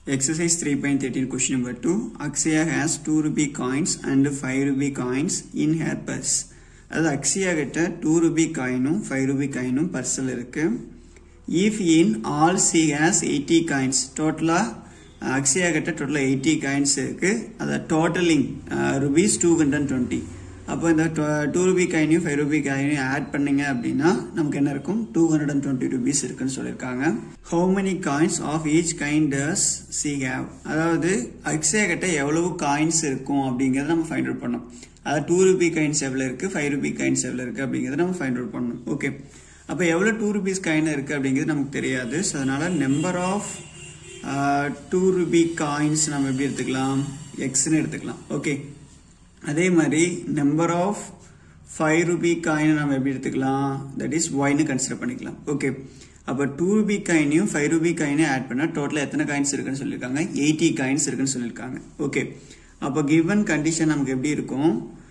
Exercise 3.13 question number 2. Akshaya has 2 rupee coins and 5 rupee coins in her purse. அது அக்ஷயா கிட்ட 2 rupee coinum 5 rupee coinum பர்ஸ்ல இருக்கு. If in all she has 80 coins, டோட்டலா அக்ஷயா கிட்ட டோட்டலா 80 coins இருக்கு. அது டோட்டலிங் rupees 220. அப்போ இந்த 2 rupee coinயும் 5 rupee coinயும் ஆட் பண்ணீங்க அப்படின்னா நமக்கு என்ன இருக்கும் 220 rupees இருக்குன்னு சொல்லியிருக்காங்க. How many coins of each kind does she have? அதாவது அக்ஷயா கிட்ட எவ்வளவு காயின்ஸ் இருக்கும் அப்படிங்கறத நம்ம ஃபைண்ட் அவுட் பண்ணோம். அதாவது 2 rupee coins எவ்வளவு இருக்கு 5 rupee coins எவ்வளவு இருக்கு அப்படிங்கறத நம்ம ஃபைண்ட் அவுட் பண்ணணும். ஓகே, அப்ப எவ்வளவு 2 rupees coin இருக்கு அப்படிங்கிறது நமக்கு தெரியாது. சோ அதனால நம்பர் ஆஃப் 2 rupee coins நம்ம எப்படி எடுத்துக்கலாம் x ன்னு எடுத்துக்கலாம். ஓகே, அதே மாதிரி நம்பர் ஆஃப் 5 rupee coin நம்ம எப்படி எடுத்துக்கலாம், தட் இஸ் y ன்னு கன்சிடர் பண்ணிக்கலாம். ஓகே, அப்ப 2 rupee coinயும் 5 rupee coinயும் ஆட் பண்ணா டோட்டலா எத்தனை காயின்ஸ் இருக்குன்னு சொல்லிருக்காங்க 80 காயின்ஸ் இருக்குன்னு சொல்லிருக்காங்க. ஓகே, அப்ப given கண்டிஷன் நமக்கு எப்படி இருக்கும்,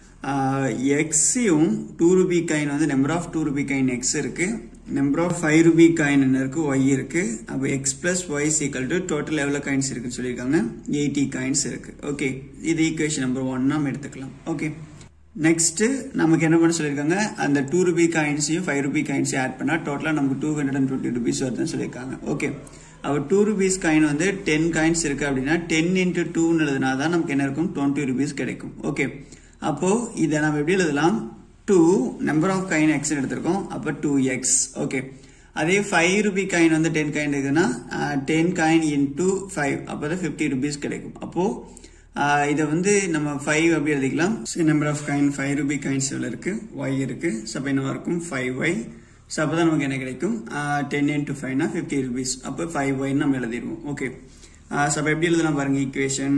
x யும் 2 rupee coin வந்து number of 2 rupee coin x இருக்கு, நம்பர் ஆஃப் 5 rupee coin என்ன இருக்கு y இருக்கு. அப்ப x plus y is equal to total எவ்வளவு காயின்ஸ் இருக்குன்னு சொல்லிருக்காங்க 80 காயின்ஸ் இருக்கு. ஓகே, இது ஈக்குவேஷன் நம்பர் 1 நாம எடுத்துக்கலாம். ஓகே, நெக்ஸ்ட் நமக்கு என்ன பண்ண சொல்லிருக்காங்க, அந்த 2 rupee coinsயும் 5 rupee coinsயும் ஆட் பண்ணா டோட்டலா நமக்கு 220 rupees வருதுன்னு சொல்லிருக்காங்க. ஓகே, அப்ப 2 rupees coin வந்து 10 coins இருக்கு அப்படின்னா 10 into 2 ன்னு எழுதுனாதான் நமக்கு என்ன இருக்கும் 20 rupees கிடைக்கும். ஓகே, அப்போ இதை நம்ம எப்படி எழுதலாம், 2 நம்பர் ஆஃப் காயின் x எடுத்திருக்கோம், அப்ப 2x. ஓகே, அதே 5 rupee coin வந்து 10 coin இருக்குன்னா 10 coin into 5 அப்பதான் 50 rupees கிடைக்கும். அப்போ இதை வந்து நம்ம 5 அப்படி எழுதிக்கலாம். Number of coin 5 rupee coins எவ்வளவு இருக்கு y இருக்கு. அப்ப என்னவா இருக்கும் 5y. அப்பதான் நமக்கு என்ன கிடைக்கும் 10 into 5 னா 50 rupees. அப்ப 5y நம்ம எழுதிடுவோம். ஓகே, அப்ப எப்படி எழுதலாம் பாருங்க ஈக்குவேஷன்,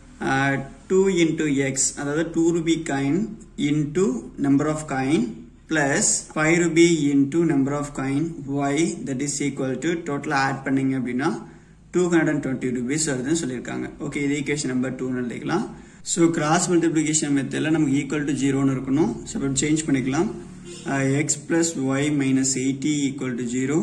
2 into x அதாவது 2 rupee coin into number of coin plus 5 rupee into number of coin y that is equal to total add பண்ணீங்க அப்படின்னா 220 rupees வருதுன்னு சொல்லியிருக்காங்க. ஓகே, இது ஈக்குவேஷன் நம்பர் 2 ன்னு எழுதிக்கலாம். ஸோ கிராஸ் மல்டிப்ளிகேஷன் மெத்தட்ல நமக்கு ஈக்குவல் டு 0 இருக்கணும். ஸோ இப்போ சேஞ்ச் பண்ணிக்கலாம். x plus y minus 80 equal to 0.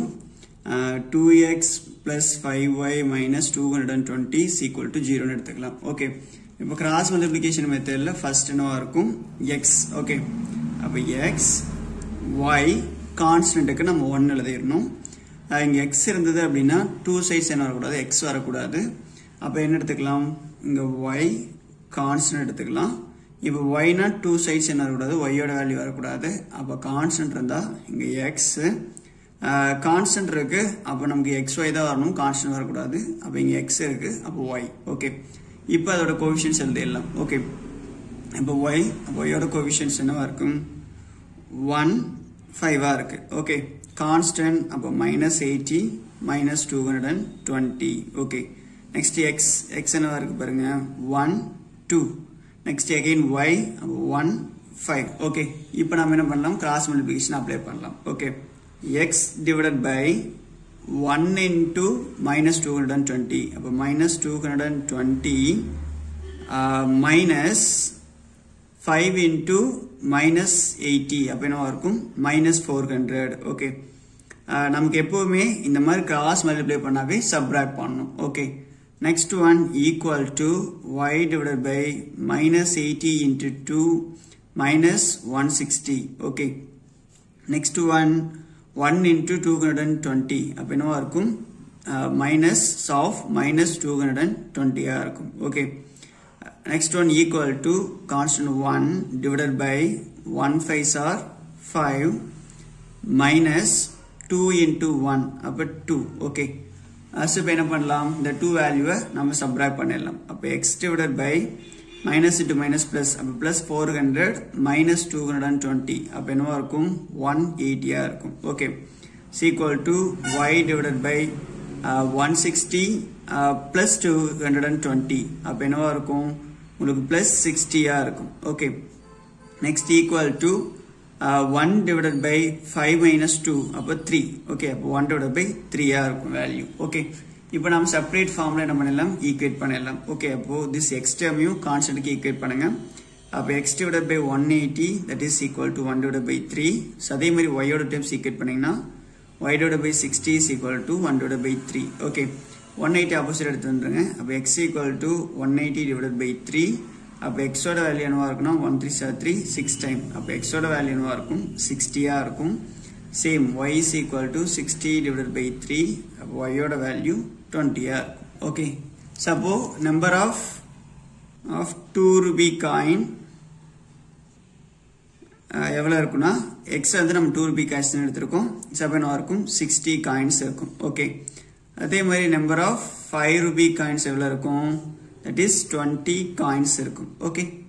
2x plus 5y minus 220 is equal to 0 ன்னு எடுத்துக்கலாம். ஓகே, இப்போ கிராஸ் மல்டிப்ளிகேஷன் மெத்தட்ல ஃபர்ஸ்ட் என்னவா இருக்கும் x. ஓகே, அப்ப x y கான்ஸ்டன்ட்க்கு நம்ம 1 எழுதிரணும். இங்க x இருந்தது அப்படின்னா 2 சைட்ஸ் என்ன வரக்கூடாது x வரக்கூடாது. அப்ப என்ன எடுத்துக்கலாம், இங்க y கான்ஸ்டன்ட் எடுத்துக்கலாம். இப்போ y னா 2 சைட்ஸ் என்ன வரக்கூடாது y யோட வேல்யூ வரக்கூடாது. அப்ப கான்ஸ்டன்ட் இருந்தா இங்க x கான்ஸ்டன்ட் இருக்கு, அப்ப நமக்கு xy தான் வரணும், கான்ஸ்டன்ட் வரக்கூடாது. அப்ப இங்க x இருக்கு, அப்ப y. ஓகே, இப்போ அதோட கோஎஃபிஷியன்ட்ஸ் எழுதிடலாம். ஓகே, இப்போ y யோட கோஎஃபிஷியன்ட்ஸ் என்னவா இருக்கும் 1 5 இருக்கு. ஓகே, கான்ஸ்டன்ட் அப்ப -80 -220. ஓகே, நெக்ஸ்ட் x என்னவா இருக்கு பாருங்க 1 2. Next again y 1 5. ஓகே, இப்போ நாம என்ன பண்ணலாம், கிராஸ் மல்டிப்ளிகேஷன் அப்ளை பண்ணலாம். Okay, x divided by 1 into -220. அப்ப -220 minus 5 into -80 அப்ப என்ன இருக்கும் -400. ஓகே, நமக்கு எப்பவுமே இந்த மாதிரி கிராஸ் மல்டிப்ளை பண்ணாவே சப்ட்ராக்ட் பண்ணணும். Okay, next one equal to y divided by -80 into 2 -160. Okay, next one 1 into 220 அப்ப என்னவா இருக்கும் மைனஸ் ஆஃப் -220 இருக்கும். Okay, next one equal to constant 1 divided by 1 5s are 5 minus 2 into 1 அப்ப 2. ஓகே, இப்போ என்ன பண்ணலாம், இந்த 2 வேல்யூவை நம்ம சப்ட்ராக்ட் பண்ணிடலாம். அப்ப x divided by minus into minus plus அப்ப plus 400 minus 220 அப்ப என்னவா இருக்கும் 180 இருக்கும். Okay, equal to y divided by 160 plus 220 அப்ப என்னவா இருக்கும் உங்களுக்கு plus 60 இருக்கும். Okay, next equal to 1 divided by 5 minus 2 அப்ப 3. ஓகே, அப்ப 1 divided by 3 இருக்கும் வேல்யூ. ஓகே, இப்போ நாம செப்பரேட் ஃபார்ம்ல என்ன பண்ணலாம் ஈக்குவேட் பண்ணலாம். ஓகே, அப்போ this x டேர்மையும் கான்ஸ்டன்ட்க்கு ஈக்குவேட் பண்ணுங்க. அப்ப x divided by 180 that is equal to 1 divided by 3. அதே மாதிரி y யோட டேர்ம்ஸ் ஈக்குவேட் பண்ணீங்கன்னா y divided by 60 is equal to 1 divided by 3. Okay, 180 opposite எடுத்து வந்துருங்க. அப்போ x equal to 180 divided by 3. அப்போ எக்ஸோட வேல்யூ என்னவா இருக்குன்னா 1 3 7 3 6 டைம். அப்போ எக்ஸோட வேல்யூ என்னவா இருக்கும் 60 இருக்கும். Same y is equal to 60 divided by 3. அப்போ y ஓட வேல்யூ 20 இருக்கும். Okay, suppose number of 2 rupee coin எவ்வளோ இருக்குன்னா எக்ஸ் வந்து நம்ம 2 ரூபி காயின்ஸ் எடுத்திருக்கோம். சப்போ என்னவா இருக்கும் 60 காயின்ஸ் இருக்கும். ஓகே, அதே மாதிரி நம்பர் ஆஃப் 5 ரூபி காயின்ஸ் எவ்வளோ இருக்கும், தட் இஸ் 20 காயின்ஸ் இருக்கும். ஓகே.